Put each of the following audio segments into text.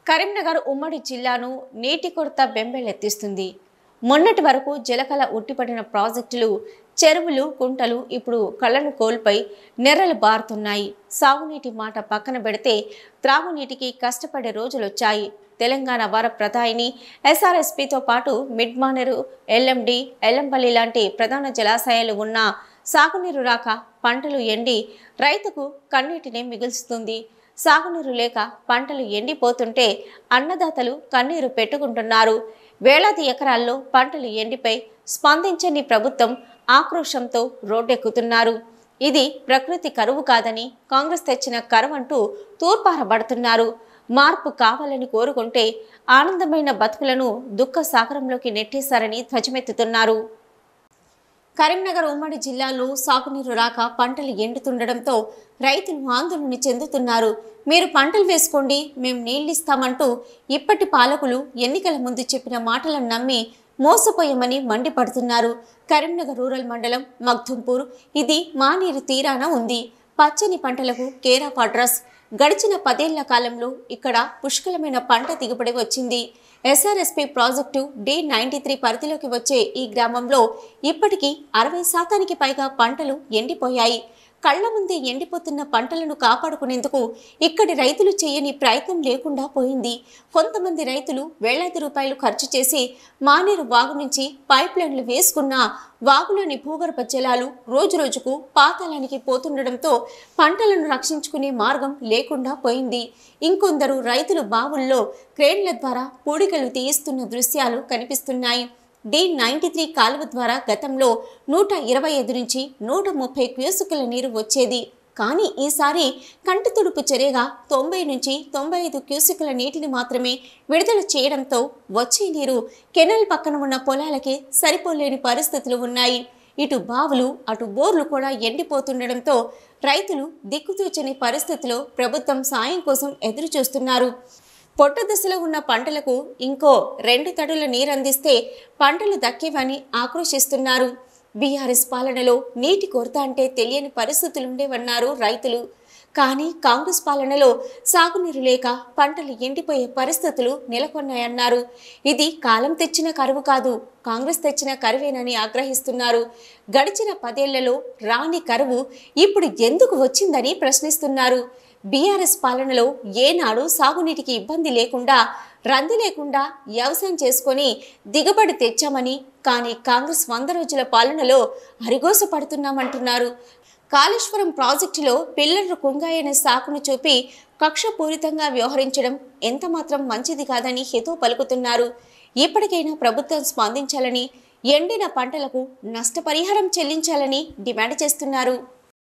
కరీంనగర్ ఉమ్మడి జిల్లాను నీటి కొరత బెంబేలెత్తిస్తుంది. మొన్నటి వరకు జలకళ ఉట్టిపడిన ప్రాజెక్టులు, చెరువులు, కుంటలు ఇప్పుడు కళ్ళను కోల్పోయి నెర్రలు బారుతున్నాయి. సాగునీటి మాట పక్కన పెడితే త్రాగునీటికి కష్టపడే రోజులొచ్చాయి. తెలంగాణ వర ప్రధాయిని ఎస్ఆర్ఎస్పీతో పాటు మిడ్మానేరు, ఎల్ఎండి, ఎల్లంపల్లి లాంటి ప్రధాన జలాశయాలు ఉన్న సాగునీరు రాక పంటలు ఎండి రైతుకు కన్నీటిని మిగుల్చుతుంది. సాగునీరు లేక పంటలు ఎండిపోతుంటే అన్నదాతలు కన్నీరు పెట్టుకుంటున్నారు. వేలాది ఎకరాల్లో పంటలు ఎండిపోయి స్పందించని ప్రభుత్వం ఆక్రోశంతో రోడ్డెక్కుతున్నారు. ఇది ప్రకృతి కరువు కాదని, కాంగ్రెస్ తెచ్చిన కరువంటూ తూర్పారబడుతున్నారు. మార్పు కావాలని కోరుకుంటే ఆనందమైన బతుకులను దుఃఖ సాగరంలోకి నెట్టేశారని ధ్వజమెత్తుతున్నారు. కరీంనగర్ ఉమ్మడి జిల్లాలో సాగునీరు రాక పంటలు ఎండుతుండడంతో రైతులు ఆందోళన చెందుతున్నారు. మీరు పంటలు వేసుకోండి, మేము నీళ్ళిస్తామంటూ ఇప్పటి పాలకులు ఎన్నికల ముందు చెప్పిన మాటలను నమ్మి మోసపోయామని మండిపడుతున్నారు. కరీంనగర్ రూరల్ మండలం మగ్దుంపూర్ ఇది మానేరు తీరాన ఉంది. పచ్చని పంటలకు కేర్ ఆఫ్ అడ్రస్. గడిచిన 10 ఏళ్ల కాలంలో ఇక్కడ పుష్కలమైన పంట దిగుబడి వచ్చింది. ఎస్ఆర్ఎస్పీ ప్రాజెక్టు D93 పరిధిలోకి వచ్చే ఈ గ్రామంలో ఇప్పటికీ 60% పైగా పంటలు ఎండిపోయాయి. కళ్ల ముందే ఎండిపోతున్న పంటలను కాపాడుకునేందుకు ఇక్కడి రైతులు చేయని ప్రయత్నం లేకుండా పోయింది. కొంతమంది రైతులు వేలాది రూపాయలు ఖర్చు చేసి మానేరు వాగు నుంచి పైప్ లైన్లు వేసుకున్నా వాగులోని భూగర్భ జలాలు రోజురోజుకు పాతాళానికి పోతుండడంతో పంటలను రక్షించుకునే మార్గం లేకుండా పోయింది. ఇంకొందరు రైతులు బావుల్లో క్రేన్ల ద్వారా పూడికలు తీయిస్తున్న దృశ్యాలు కనిపిస్తున్నాయి. D93 కాలువ ద్వారా గతంలో 125 నుంచి 130 క్యూసెక్కుల నీరు వచ్చేది. కానీ ఈసారి కంటి తుడుపు చర్యగా 90 నుంచి 95 క్యూసెక్కుల నీటిని మాత్రమే విడుదల చేయడంతో వచ్చే నీరు కెనాల్ పక్కన ఉన్న పొలాలకి సరిపోలేని పరిస్థితులు ఉన్నాయి. ఇటు బావులు, అటు బోర్లు కూడా ఎండిపోతుండడంతో రైతులు దిక్కుతోచని పరిస్థితిలో ప్రభుత్వం సాయం కోసం ఎదురు చూస్తున్నారు. పొట్ట దశలో ఉన్న పంటలకు ఇంకో 2 తడుల నీరందిస్తే పంటలు దక్కేవని ఆక్రోశిస్తున్నారు. బీఆర్ఎస్ పాలనలో నీటి కొరత అంటే తెలియని పరిస్థితులుండేవన్నారు రైతులు. కానీ కాంగ్రెస్ పాలనలో సాగునీరు లేక పంటలు ఎండిపోయే పరిస్థితులు నెలకొన్నాయన్నారు. ఇది కాలం తెచ్చిన కరువు కాదు, కాంగ్రెస్ తెచ్చిన కరువేనని ఆగ్రహిస్తున్నారు. గడిచిన 10 ఏళ్లలో రాని కరువు ఇప్పుడు ఎందుకు వచ్చిందని ప్రశ్నిస్తున్నారు. బీఆర్ఎస్ పాలనలో ఏనాడు సాగునీటికి ఇబ్బంది లేకుండా, రంది లేకుండా వ్యవసాయం చేసుకొని దిగుబడి తెచ్చామని, కానీ కాంగ్రెస్ 100 రోజుల పాలనలో అరిగోస పడుతున్నామంటున్నారు. కాళేశ్వరం ప్రాజెక్టులో పిల్లర్లు కుంగాయనే సాకును చూపి కక్షపూరితంగా వ్యవహరించడం ఎంతమాత్రం మంచిది కాదని హితో పలుకుతున్నారు. ఇప్పటికైనా ప్రభుత్వం స్పందించాలని, ఎండిన పంటలకు నష్టపరిహారం చెల్లించాలని డిమాండ్ చేస్తున్నారు.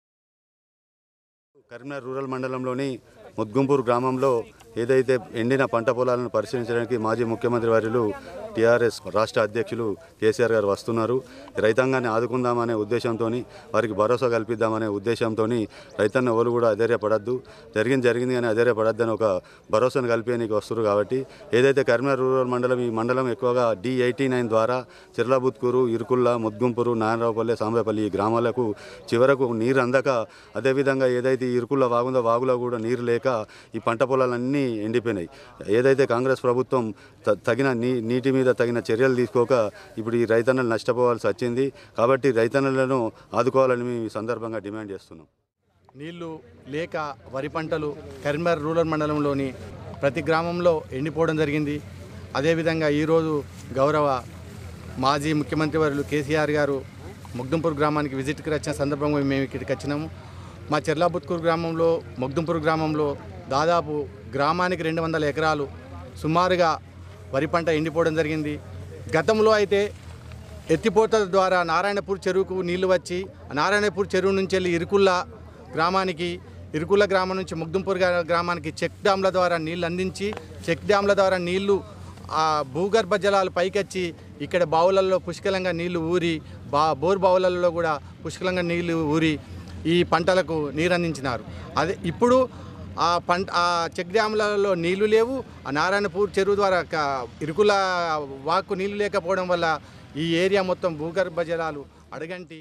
కరీంనగర్ రూరల్ మండలంలోని ముద్గుంపూర్ గ్రామంలో ఏదైతే ఎండిన పంట పొలాలను పరిశీలించడానికి మాజీ ముఖ్యమంత్రి వర్యులు టీఆర్ఎస్ రాష్ట్ర అధ్యక్షులు కేసీఆర్ గారు వస్తున్నారు. రైతాంగాన్ని ఆదుకుందామనే ఉద్దేశంతో, వారికి భరోసా కల్పిద్దామనే ఉద్దేశంతో రైతన్న ఎవరు కూడా అధైర్యపడద్దు, జరిగింది కానీ అధైర్యపడద్దని ఒక భరోసాను కల్పేయడానికి వస్తున్నారు. కాబట్టి ఏదైతే కరీంనగర్ రూరల్ మండలం, ఈ మండలం ఎక్కువగా D89 ద్వారా చిర్లాబుత్కూరు, ఇరుకుల్ల, ముద్గుంపూరు, నారాయణరావుపల్లి, సాంబేపల్లి ఈ గ్రామాలకు చివరకు నీరు అందక, అదేవిధంగా ఏదైతే ఇరుకుల్ల వాగుందో వాగులో కూడా నీరు లేక ఈ పంట పొలాలన్నీ ఎండిపోయినాయి. ఏదైతే కాంగ్రెస్ ప్రభుత్వం తగిన నీటి మీద తగిన చర్యలు తీసుకోక ఇప్పుడు ఈ రైతన్నలు నష్టపోవాల్సి వచ్చింది. కాబట్టి రైతన్నలను ఆదుకోవాలని మేము ఈ సందర్భంగా డిమాండ్ చేస్తున్నాం. నీళ్లు లేక వరి పంటలు కరీంనగర్ రూరల్ మండలంలోని ప్రతి గ్రామంలో ఎండిపోవడం జరిగింది. అదేవిధంగా ఈరోజు గౌరవ మాజీ ముఖ్యమంత్రి వర్యులు కేసీఆర్ గారు మగ్దుంపూర్ గ్రామానికి విజిట్కి వచ్చిన సందర్భంగా మేము ఇక్కడికి వచ్చినాము. మా చెర్లాబుత్కూరు గ్రామంలో, మగ్దుంపూర్ గ్రామంలో దాదాపు గ్రామానికి 200 ఎకరాలు సుమారుగా వరి పంట ఎండిపోవడం జరిగింది. గతంలో అయితే ఎత్తిపోతల ద్వారా నారాయణపూర్ చెరువుకు నీళ్లు వచ్చి, నారాయణపూర్ చెరువు నుంచి వెళ్ళి ఇరుకుల్ల గ్రామం నుంచి మగ్దుంపూర్ గ్రామానికి చెక్ డ్యాంల ద్వారా నీళ్లు అందించి, చెక్ డ్యాంల ద్వారా నీళ్లు భూగర్భ జలాలు పైకొచ్చి ఇక్కడ బావులలో పుష్కలంగా నీళ్లు ఊరి, బోర్ బావులలో కూడా పుష్కలంగా నీళ్లు ఊరి ఈ పంటలకు నీరు అందించినారు. అదే ఇప్పుడు ఆ చెక్ డ్యాములలో నీళ్లు లేవు. ఆ నారాయణపూర్ చెరువు ద్వారా ఇరుకుల వాక్కు నీళ్లు లేకపోవడం వల్ల ఈ ఏరియా మొత్తం భూగర్భ జలాలు అడగంటి. నేను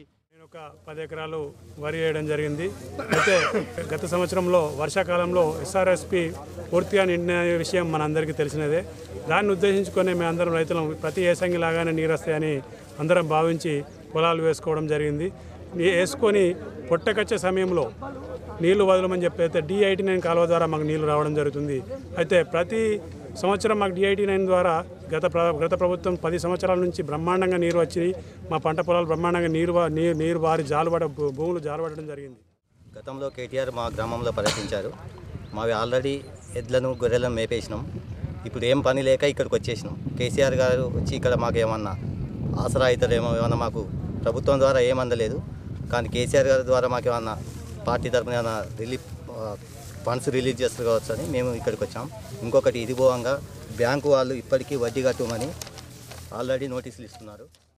ఒక 10 ఎకరాలు వరి వేయడం జరిగింది. అయితే గత సంవత్సరంలో వర్షాకాలంలో ఎస్ఆర్ఎస్పి పూర్తిగా నిండిన విషయం మనందరికీ తెలిసినదే. దాన్ని ఉద్దేశించుకొని మేమందరం రైతులం ప్రతి ఏసంగి లాగానే నీరు వస్తాయని అందరం భావించి పొలాలు వేసుకోవడం జరిగింది. వేసుకొని పొట్టకొచ్చే సమయంలో నీళ్లు వదలమని చెప్పి అయితే D89 కాలువ ద్వారా మాకు నీళ్లు రావడం జరుగుతుంది. అయితే ప్రతి సంవత్సరం మాకు D89 ద్వారా గత ప్రభుత్వం 10 సంవత్సరాల నుంచి బ్రహ్మాండంగా నీరు వచ్చి మా పంట పొలాలు బ్రహ్మాండంగా నీరు వారి భూములు జాలుపడడం జరిగింది. గతంలో కేటీఆర్ మా గ్రామంలో పర్యటించారు. మావి ఆల్రెడీ ఎడ్లను గొర్రెలను మేపేసినాం. ఇప్పుడు ఏం పని లేక ఇక్కడికి వచ్చేసినాం. కేసీఆర్ గారు వచ్చి ఇక్కడ మాకు ఏమన్నా ఆసరా అవుతారేమో, ఏమన్నా మాకు ప్రభుత్వం ద్వారా ఏమందలేదు. కానీ కేసీఆర్ గారి ద్వారా మాకు ఏమన్నా పార్టీ తరఫున ఏమన్నా ఫండ్స్ రిలీజ్ చేస్తారు కావచ్చు అని మేము ఇక్కడికి వచ్చాం. ఇంకొకటి ఇది పోవంగా బ్యాంకు వాళ్ళు ఇప్పటికీ వడ్డీ కట్టమని ఆల్రెడీ నోటీసులు ఇస్తున్నారు.